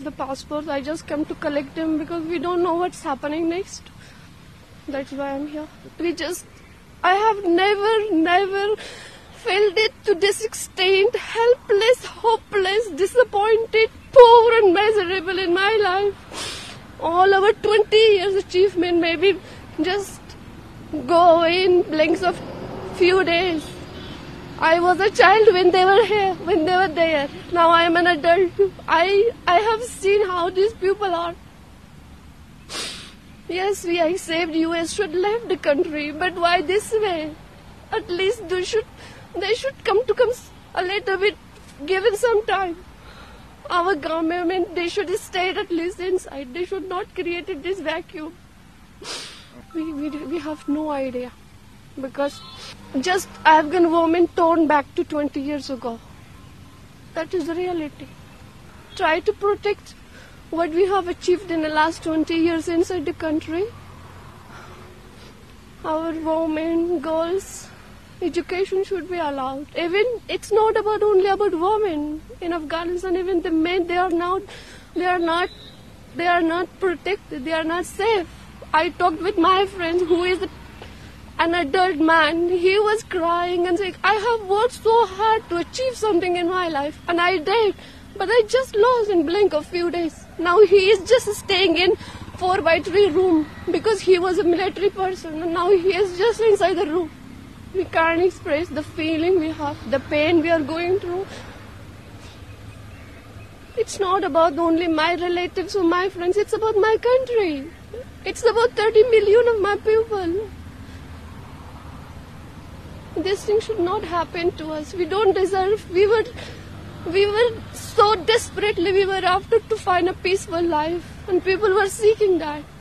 the passports. I just come to collect them because we don't know what's happening next. That's why I'm here. I have never felt it to this extent, helpless, hopeless, disappointed, poor and miserable in my life. All our 20 years achievement maybe just go away in blinks of few days. I was a child when they were here, when they were there. Now I am an adult. I have seen how these people are. Yes, we accept US should leave the country, but why this way? At least they should come a little bit, given some time. Our government, they should stay at least inside. They should not create this vacuum. We have no idea. Because just Afghan women torn back to 20 years ago. That is the reality. Try to protect what we have achieved in the last 20 years inside the country. Our women, girls, education should be allowed. Even it's not only about women in Afghanistan. Even the men, they are not protected. They are not safe. I talked with my friend who is an adult man. He was crying and saying, I have worked so hard to achieve something in my life, and I did, but I just lost in blink of few days. Now he is just staying in 4x3 room because he was a military person, and now he is just inside the room. We can't express the feeling we have, the pain we are going through. It's not about only my relatives or my friends, it's about my country. It's about 30 million of my people. This thing should not happen to us. We don't deserve. We were so desperately, we were after to find a peaceful life, and people were seeking that.